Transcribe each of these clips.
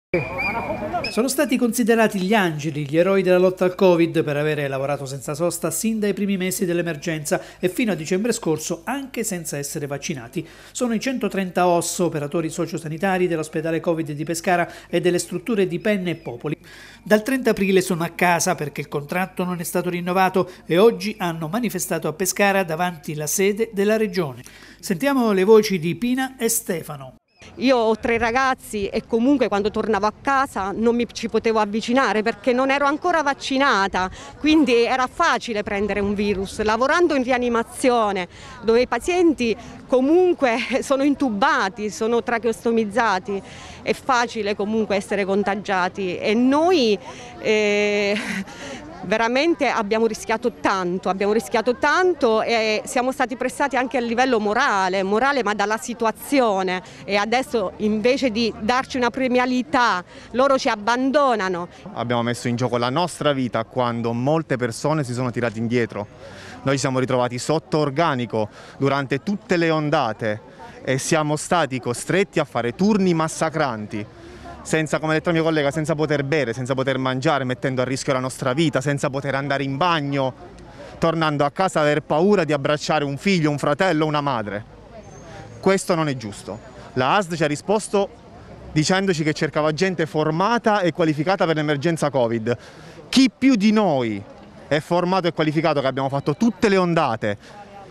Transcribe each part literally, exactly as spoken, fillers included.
Sono stati considerati gli angeli, gli eroi della lotta al Covid per avere lavorato senza sosta sin dai primi mesi dell'emergenza e fino a dicembre scorso anche senza essere vaccinati. Sono i centotrenta O S S, operatori sociosanitari dell'ospedale Covid di Pescara e delle strutture di Penne e Popoli. Dal trenta aprile sono a casa perché il contratto non è stato rinnovato e oggi hanno manifestato a Pescara davanti la sede della regione. Sentiamo le voci di Pina e Stefano. Io ho tre ragazzi e comunque quando tornavo a casa non mi ci potevo avvicinare perché non ero ancora vaccinata, quindi era facile prendere un virus. Lavorando in rianimazione, dove i pazienti comunque sono intubati, sono tracheostomizzati, è facile comunque essere contagiati e noi eh, veramente abbiamo rischiato tanto, abbiamo rischiato tanto e siamo stati pressati anche a livello morale, morale ma dalla situazione, e adesso invece di darci una premialità loro ci abbandonano. Abbiamo messo in gioco la nostra vita quando molte persone si sono tirate indietro. Noi ci siamo ritrovati sotto organico durante tutte le ondate e siamo stati costretti a fare turni massacranti. Senza, come ha detto il mio collega, senza poter bere, senza poter mangiare, mettendo a rischio la nostra vita, senza poter andare in bagno, tornando a casa aver paura di abbracciare un figlio, un fratello, una madre. Questo non è giusto. La A S L ci ha risposto dicendoci che cercava gente formata e qualificata per l'emergenza Covid. Chi più di noi è formato e qualificato, che abbiamo fatto tutte le ondate?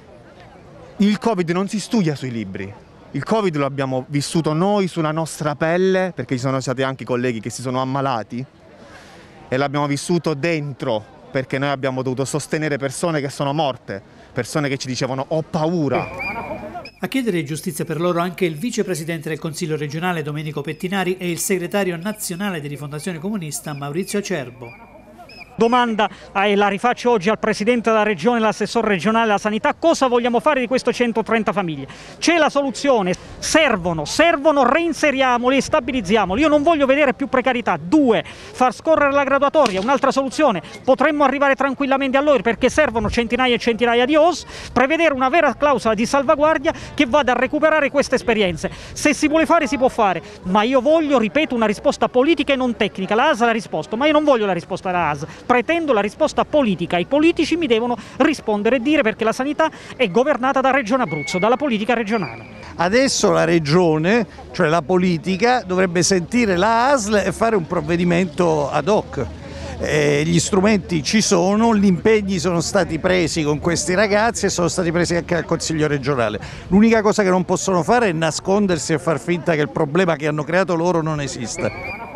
Il Covid non si studia sui libri. Il Covid lo abbiamo vissuto noi sulla nostra pelle, perché ci sono stati anche colleghi che si sono ammalati, e l'abbiamo vissuto dentro, perché noi abbiamo dovuto sostenere persone che sono morte, persone che ci dicevano ho paura. A chiedere giustizia per loro anche il vicepresidente del Consiglio regionale Domenico Pettinari e il segretario nazionale di Rifondazione Comunista Maurizio Acerbo. Domanda, e la rifaccio oggi al Presidente della Regione e all'assessore regionale della Sanità: cosa vogliamo fare di queste centotrenta famiglie? C'è la soluzione, servono, servono, reinseriamoli e stabilizziamoli. Io non voglio vedere più precarietà. Due, far scorrere la graduatoria, un'altra soluzione, potremmo arrivare tranquillamente a loro perché servono centinaia e centinaia di O S S, prevedere una vera clausola di salvaguardia che vada a recuperare queste esperienze. Se si vuole fare si può fare, ma io voglio, ripeto, una risposta politica e non tecnica. La A S L ha risposto, ma io non voglio la risposta della A S L. Pretendo la risposta politica. I politici mi devono rispondere e dire perché la sanità è governata da Regione Abruzzo, dalla politica regionale. Adesso la Regione, cioè la politica, dovrebbe sentire la A S L e fare un provvedimento ad hoc. Eh, gli strumenti ci sono, gli impegni sono stati presi con questi ragazzi e sono stati presi anche dal Consiglio regionale. L'unica cosa che non possono fare è nascondersi e far finta che il problema che hanno creato loro non esista.